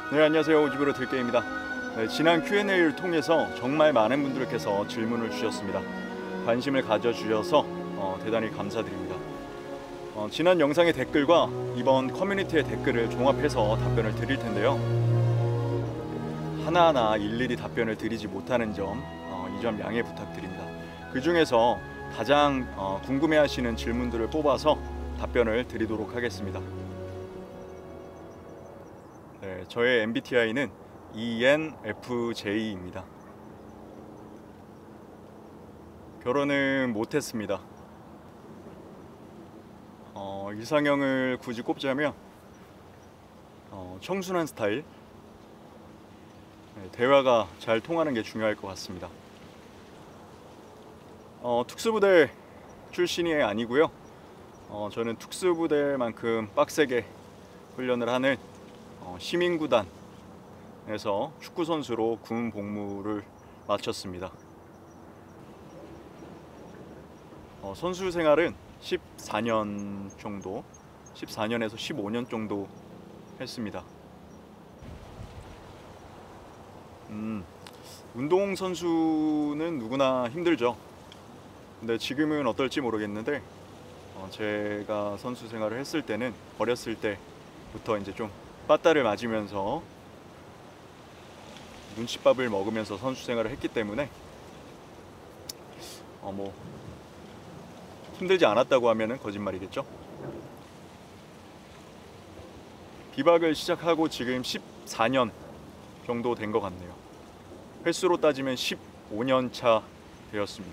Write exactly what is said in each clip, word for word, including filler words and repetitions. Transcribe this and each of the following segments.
네, 안녕하세요. 오지구로 들게입니다. 네, 지난 큐 앤 에이를 통해서 정말 많은 분들께서 질문을 주셨습니다. 관심을 가져주셔서 어, 대단히 감사드립니다. 어, 지난 영상의 댓글과 이번 커뮤니티의 댓글을 종합해서 답변을 드릴 텐데요. 하나하나 일일이 답변을 드리지 못하는 점, 어, 이 점 양해 부탁드립니다. 그 중에서 가장 어, 궁금해하시는 질문들을 뽑아서 답변을 드리도록 하겠습니다. 네, 저의 엠비티아이는 이 엔 에프 제이입니다. 결혼은 못했습니다. 어, 이상형을 굳이 꼽자면 어, 청순한 스타일, 네, 대화가 잘 통하는 게 중요할 것 같습니다. 어, 특수부대 출신이 아니고요. 어, 저는 특수부대만큼 빡세게 훈련을 하는 어, 시민구단에서 축구선수로 군 복무를 마쳤습니다. 어, 선수 생활은 십사 년 정도, 십사 년에서 십오 년 정도 했습니다. 음, 운동선수는 누구나 힘들죠. 근데 지금은 어떨지 모르겠는데 어, 제가 선수 생활을 했을 때는 어렸을 때부터 이제 좀 빠따를 맞으면서 눈칫밥을 먹으면서 선수 생활을 했기 때문에 어, 뭐 힘들지 않았다고 하면은 거짓말이겠죠. 비박을 시작하고 지금 십사 년 정도 된 것 같네요. 횟수로 따지면 십오 년 차 되었습니다.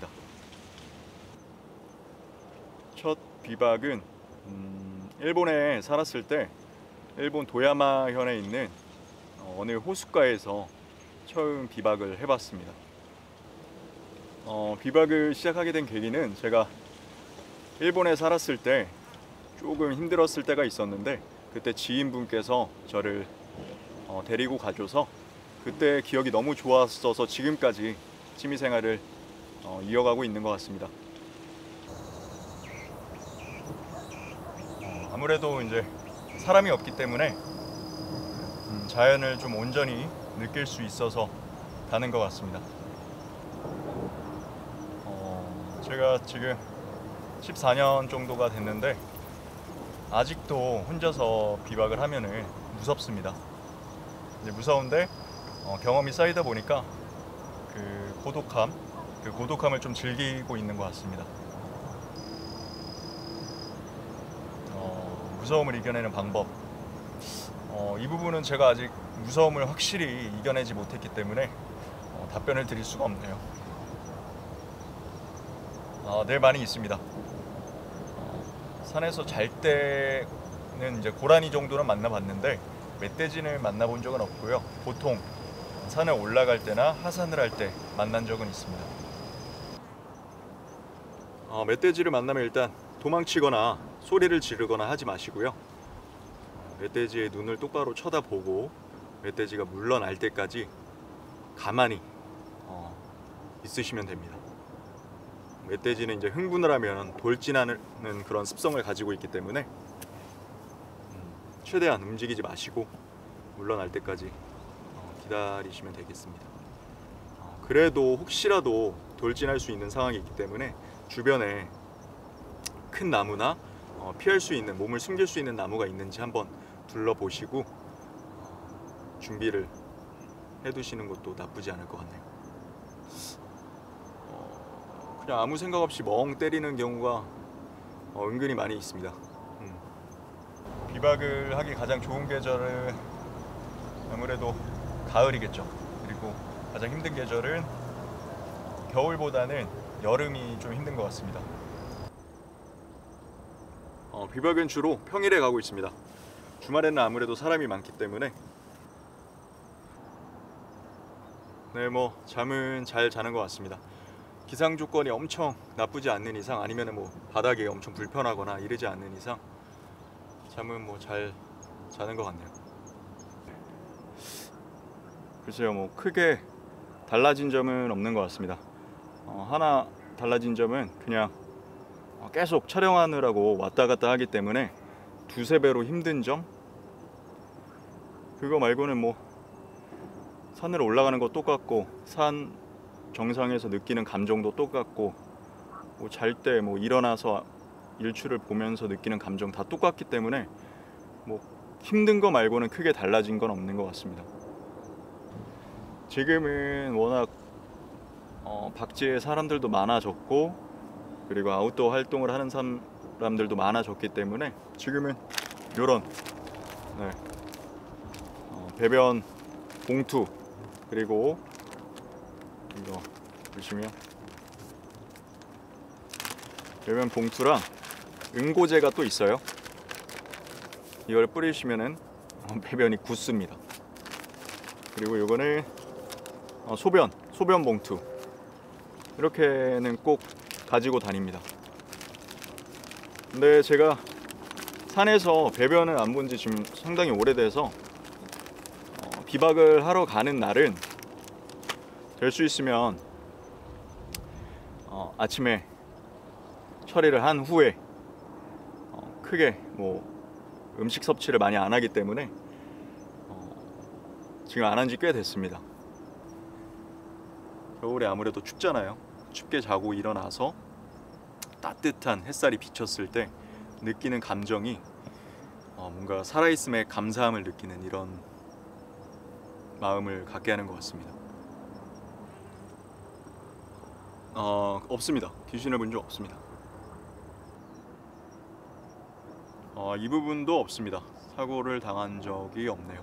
첫 비박은 음, 일본에 살았을 때 일본 도야마현에 있는 어느 호숫가에서 처음 비박을 해봤습니다. 어, 비박을 시작하게 된 계기는 제가 일본에 살았을 때 조금 힘들었을 때가 있었는데 그때 지인분께서 저를 어, 데리고 가줘서 그때 기억이 너무 좋았어서 지금까지 취미생활을 어, 이어가고 있는 것 같습니다. 어, 아무래도 이제 사람이 없기 때문에 음, 자연을 좀 온전히 느낄 수 있어서 가는 것 같습니다. 어, 제가 지금 십사 년 정도가 됐는데 아직도 혼자서 비박을 하면은 무섭습니다. 이제 무서운데 어, 경험이 쌓이다 보니까 그 고독함, 그 고독함을 좀 즐기고 있는 것 같습니다. 어, 무서움을 이겨내는 방법. 어, 이 부분은 제가 아직 무서움을 확실히 이겨내지 못했기 때문에 어, 답변을 드릴 수가 없네요. 어, 네, 많이 있습니다. 어, 산에서 잘 때는 이제 고라니 정도는 만나봤는데 멧돼지를 만나본 적은 없고요. 보통 산에 올라갈 때나 하산을 할 때 만난 적은 있습니다. 어, 멧돼지를 만나면 일단 도망치거나 소리를 지르거나 하지 마시고요. 멧돼지의 눈을 똑바로 쳐다보고 멧돼지가 물러날 때까지 가만히 어, 있으시면 됩니다. 멧돼지는 이제 흥분을 하면 돌진하는 그런 습성을 가지고 있기 때문에 음, 최대한 움직이지 마시고 물러날 때까지 어, 기다리시면 되겠습니다. 어, 그래도 혹시라도 돌진할 수 있는 상황이 있기 때문에 주변에 큰 나무나 어, 피할 수 있는, 몸을 숨길 수 있는 나무가 있는지 한번 둘러보시고 어, 준비를 해두시는 것도 나쁘지 않을 것 같네요. 어, 그냥 아무 생각 없이 멍 때리는 경우가 어, 은근히 많이 있습니다. 음. 비박을 하기 가장 좋은 계절은 아무래도 가을이겠죠. 그리고 가장 힘든 계절은 겨울보다는 여름이 좀 힘든 것 같습니다. 어, 비박은 주로 평일에 가고 있습니다. 주말에는 아무래도 사람이 많기 때문에 네, 뭐 잠은 잘 자는 것 같습니다. 기상 조건이 엄청 나쁘지 않는 이상 아니면 뭐 바닥이 엄청 불편하거나 이러지 않는 이상 잠은 뭐 잘 자는 것 같네요. 글쎄요, 뭐 크게 달라진 점은 없는 것 같습니다. 어, 하나 달라진 점은 그냥 계속 촬영하느라고 왔다 갔다 하기 때문에 두세 배로 힘든 점, 그거 말고는 뭐 산을 올라가는 거 똑같고 산 정상에서 느끼는 감정도 똑같고 뭐 잘 때 뭐 일어나서 일출을 보면서 느끼는 감정 다 똑같기 때문에 뭐 힘든 거 말고는 크게 달라진 건 없는 것 같습니다. 지금은 워낙 어, 박지에 사람들도 많아졌고 그리고 아웃도어 활동을 하는 사람들도 많아졌기 때문에 지금은 이런 네, 어, 배변 봉투 그리고 이거 보시면 배변 봉투랑 응고제가 또 있어요. 이걸 뿌리시면은 배변이 굳습니다. 그리고 이거는 소변, 소변 봉투 이렇게는 꼭 가지고 다닙니다. 근데 제가 산에서 배변을 안 본 지 지금 상당히 오래돼서 어, 비박을 하러 가는 날은 될 수 있으면 어, 아침에 처리를 한 후에 어, 크게 뭐 음식 섭취를 많이 안 하기 때문에 어, 지금 안 한 지 꽤 됐습니다. 겨울에 아무래도 춥잖아요. 춥게 자고 일어나서 따뜻한 햇살이 비쳤을 때 느끼는 감정이 어, 뭔가 살아있음에 감사함을 느끼는 이런 마음을 갖게 하는 것 같습니다. 어, 없습니다. 귀신을 본 적 없습니다. 어, 이 부분도 없습니다. 사고를 당한 적이 없네요.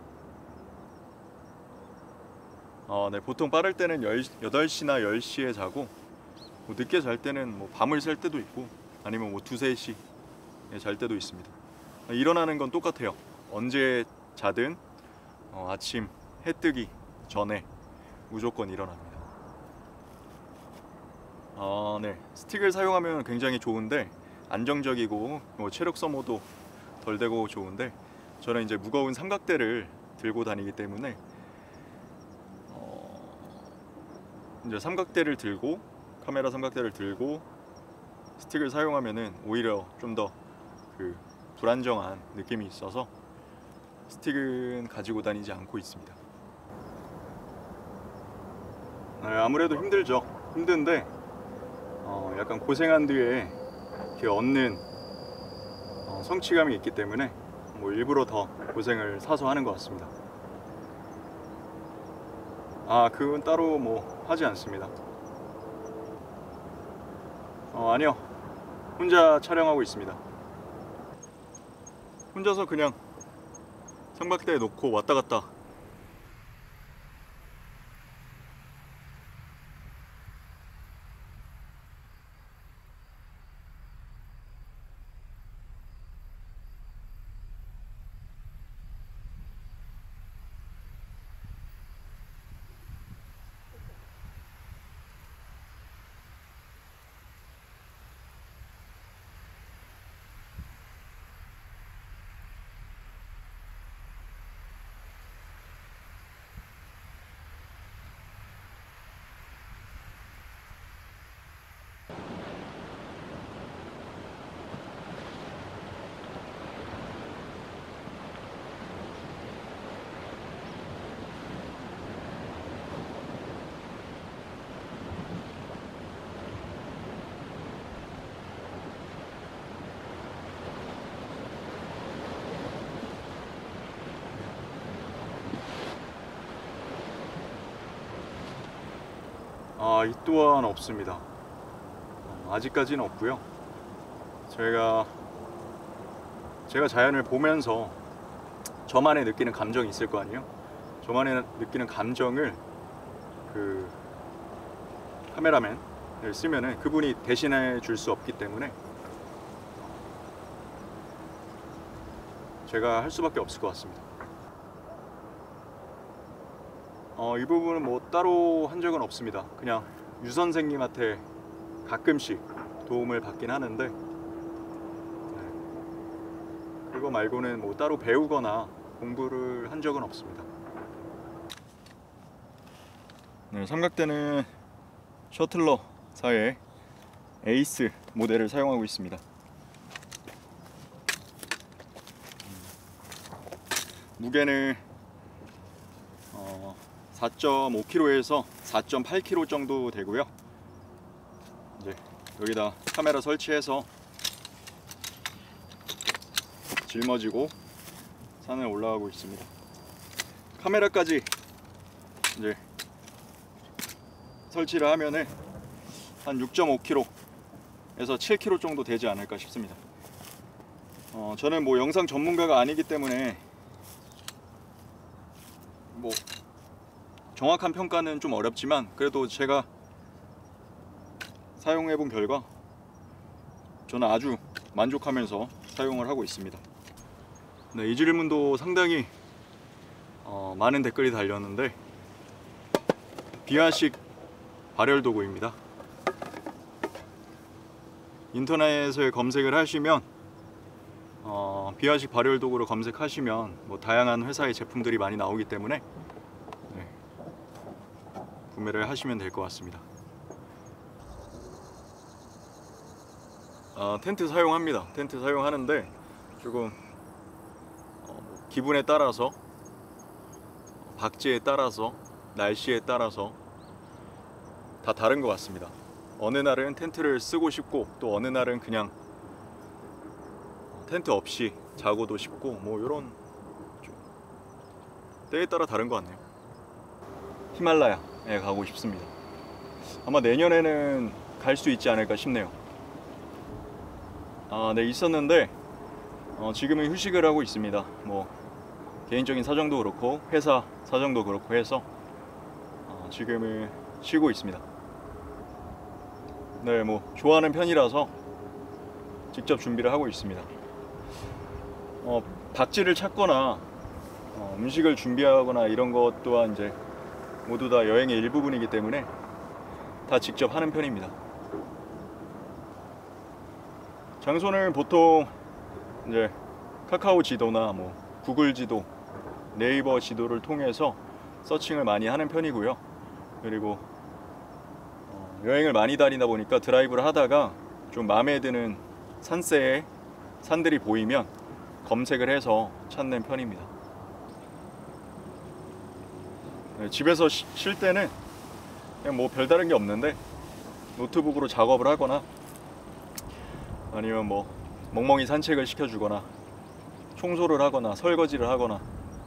어, 네, 보통 빠를 때는 여덟 시나 열 시에 자고 뭐 늦게 잘 때는 뭐 밤을 샐 때도 있고 아니면 뭐 두세 시에 잘 때도 있습니다. 일어나는 건 똑같아요. 언제 자든 어, 아침 해 뜨기 전에 무조건 일어납니다. 어, 네, 스틱을 사용하면 굉장히 좋은데 안정적이고 뭐 체력 소모도 덜 되고 좋은데 저는 이제 무거운 삼각대를 들고 다니기 때문에 어, 이제 삼각대를 들고 카메라 삼각대를 들고 스틱을 사용하면은 오히려 좀 더 그 불안정한 느낌이 있어서 스틱은 가지고 다니지 않고 있습니다. 네, 아무래도 힘들죠. 힘든데 어, 약간 고생한 뒤에 이렇게 얻는 어, 성취감이 있기 때문에 뭐 일부러 더 고생을 사서 하는 것 같습니다. 아, 그건 따로 뭐 하지 않습니다. 어, 아니요, 혼자 촬영하고 있습니다. 혼자서 그냥 삼각대에 놓고 왔다 갔다 아, 이 또한 없습니다. 아직까지는 없고요. 제가 제가 자연을 보면서 저만의 느끼는 감정이 있을 거 아니에요. 저만의 느끼는 감정을 그 카메라맨을 쓰면은 그분이 대신해 줄 수 없기 때문에 제가 할 수밖에 없을 것 같습니다. 어, 이 부분은 뭐 따로 한 적은 없습니다. 그냥 유 선생님한테 가끔씩 도움을 받긴 하는데 네, 그거 말고는 뭐 따로 배우거나 공부를 한 적은 없습니다. 네, 삼각대는 셔틀러사의 에이스 모델을 사용하고 있습니다. 무게는 어, 사 점 오 킬로그램에서 사 점 팔 킬로그램 정도 되고요. 이제 여기다 카메라 설치해서 짊어지고 산에 올라가고 있습니다. 카메라까지 이제 설치를 하면은 한 육 점 오 킬로그램에서 칠 킬로그램 정도 되지 않을까 싶습니다. 어, 저는 뭐 영상 전문가가 아니기 때문에 뭐 정확한 평가는 좀 어렵지만 그래도 제가 사용해 본 결과 저는 아주 만족하면서 사용을 하고 있습니다. 네, 이 질문도 상당히 어, 많은 댓글이 달렸는데 비아식 발열 도구입니다. 인터넷에 검색을 하시면 어, 비아식 발열 도구로 검색하시면 뭐 다양한 회사의 제품들이 많이 나오기 때문에 네, 구매를 하시면 될 것 같습니다. 아, 텐트 사용합니다. 텐트 사용하는데 조금 어, 뭐 기분에 따라서, 박지에 따라서, 날씨에 따라서 다 다른 것 같습니다. 어느 날은 텐트를 쓰고 싶고 또 어느 날은 그냥 텐트 없이 자고도 싶고 뭐 이런 때에 따라 다른 것 같네요. 히말라야에 가고 싶습니다. 아마 내년에는 갈 수 있지 않을까 싶네요. 아, 네, 있었는데 어, 지금은 휴식을 하고 있습니다. 뭐 개인적인 사정도 그렇고 회사 사정도 그렇고 해서 어, 지금은 쉬고 있습니다. 네, 뭐 좋아하는 편이라서 직접 준비를 하고 있습니다. 어, 박지를 찾거나 어, 음식을 준비하거나 이런 것 또한 이제 모두 다 여행의 일부분이기 때문에 다 직접 하는 편입니다. 장소는 보통 이제 카카오 지도나 뭐 구글 지도, 네이버 지도를 통해서 서칭을 많이 하는 편이고요. 그리고 어, 여행을 많이 다니다 보니까 드라이브를 하다가 좀 마음에 드는 산세에 산들이 보이면 검색을 해서 찾는 편입니다. 네, 집에서 쉬, 쉴 때는 그냥 뭐 별다른 게 없는데 노트북으로 작업을 하거나 아니면 뭐 멍멍이 산책을 시켜주거나 청소를 하거나 설거지를 하거나.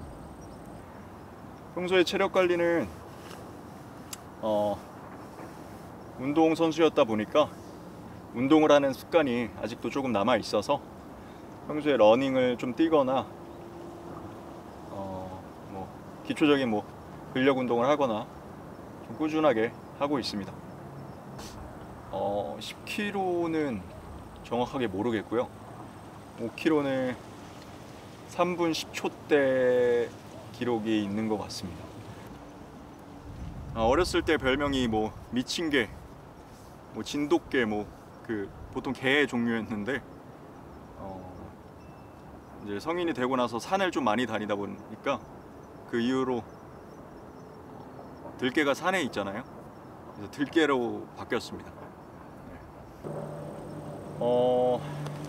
평소에 체력 관리는 어, 운동 선수였다 보니까 운동을 하는 습관이 아직도 조금 남아 있어서 평소에 러닝을 좀 뛰거나 어, 뭐 기초적인 뭐 근력 운동을 하거나 좀 꾸준하게 하고 있습니다. 어, 십 킬로미터는 정확하게 모르겠고요. 오 킬로미터는 삼 분 십 초대 기록이 있는 것 같습니다. 아, 어렸을 때 별명이 뭐 미친개, 뭐 진돗개, 뭐 그 보통 개의 종류였는데 어, 이제 성인이 되고 나서 산을 좀 많이 다니다 보니까 그 이후로 들개가 산에 있잖아요. 그래서 들개로 바뀌었습니다. 네. 어,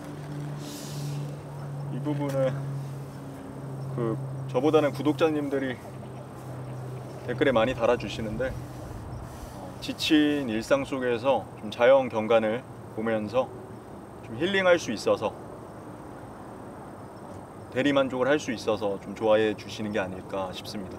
이 부분은 그 저보다는 구독자님들이 댓글에 많이 달아주시는데 어, 지친 일상 속에서 좀 자연 경관을 보면서 좀 힐링할 수 있어서 대리만족을 할 수 있어서 좀 좋아해 주시는 게 아닐까 싶습니다.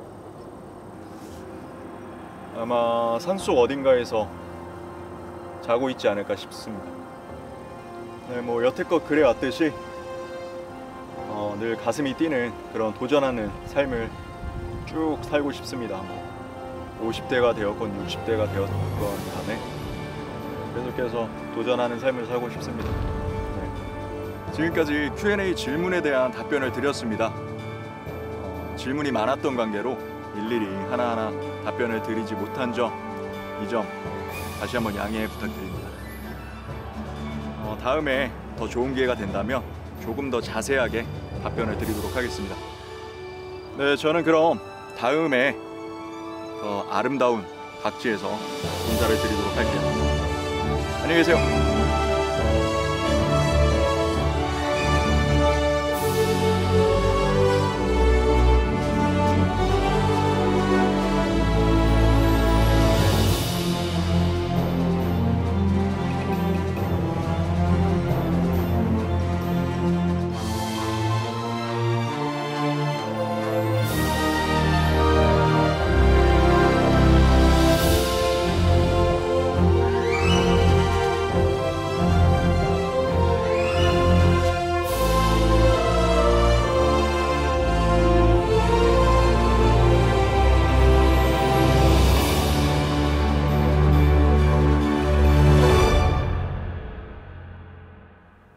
아마 산속 어딘가에서 자고 있지 않을까 싶습니다. 네, 뭐 여태껏 그래왔듯이 어, 늘 가슴이 뛰는 그런 도전하는 삶을 쭉 살고 싶습니다. 뭐 오십 대가 되었건 육십 대가 되었건 간에 계속해서 도전하는 삶을 살고 싶습니다. 네. 지금까지 큐 앤 에이 질문에 대한 답변을 드렸습니다. 어, 질문이 많았던 관계로 일일이 하나하나 답변을 드리지 못한 점, 이 점 다시 한번 양해 부탁드립니다. 어, 다음에 더 좋은 기회가 된다면 조금 더 자세하게 답변을 드리도록 하겠습니다. 네, 저는 그럼 다음에 더 아름다운 박지에서 인사를 드리도록 할게요. 안녕히 계세요.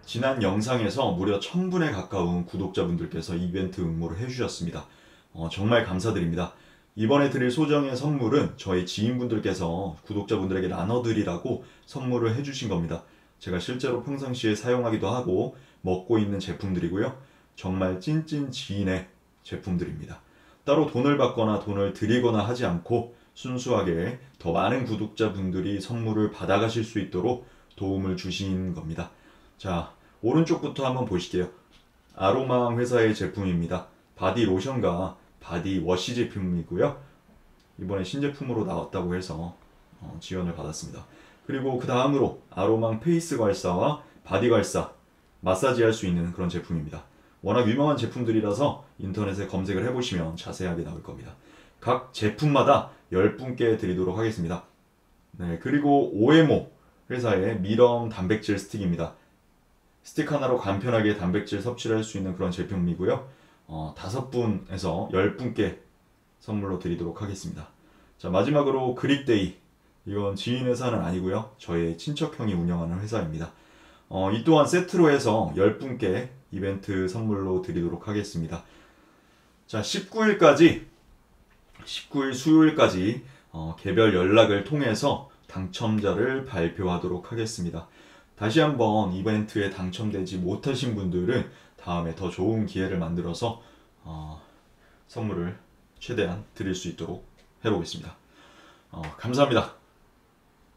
지난 영상에서 무려 천 분에 가까운 구독자분들께서 이벤트 응모를 해주셨습니다. 어, 정말 감사드립니다. 이번에 드릴 소정의 선물은 저희 지인분들께서 구독자분들에게 나눠드리라고 선물을 해주신 겁니다. 제가 실제로 평상시에 사용하기도 하고 먹고 있는 제품들이고요. 정말 찐찐 지인의 제품들입니다. 따로 돈을 받거나 돈을 드리거나 하지 않고 순수하게 더 많은 구독자분들이 선물을 받아가실 수 있도록 도움을 주신 겁니다. 자, 오른쪽부터 한번 보실게요. 아로망 회사의 제품입니다. 바디 로션과 바디 워시 제품이고요. 이번에 신제품으로 나왔다고 해서 어, 지원을 받았습니다. 그리고 그 다음으로 아로망 페이스 괄사와 바디 괄사 마사지 할 수 있는 그런 제품입니다. 워낙 유명한 제품들이라서 인터넷에 검색을 해보시면 자세하게 나올 겁니다. 각 제품마다 열 분께 드리도록 하겠습니다. 네, 그리고 오엠오 회사의 미럼 단백질 스틱입니다. 스틱 하나로 간편하게 단백질 섭취를 할 수 있는 그런 제품이고요. 어, 다섯 분에서 열 분께 선물로 드리도록 하겠습니다. 자, 마지막으로 그릭데이. 이건 지인 회사는 아니고요. 저의 친척형이 운영하는 회사입니다. 어, 이 또한 세트로 해서 열 분께 이벤트 선물로 드리도록 하겠습니다. 자, 십구 일까지 십구 일 수요일까지 어, 개별 연락을 통해서 당첨자를 발표하도록 하겠습니다. 다시 한번 이벤트에 당첨되지 못하신 분들은 다음에 더 좋은 기회를 만들어서 어, 선물을 최대한 드릴 수 있도록 해보겠습니다. 어, 감사합니다.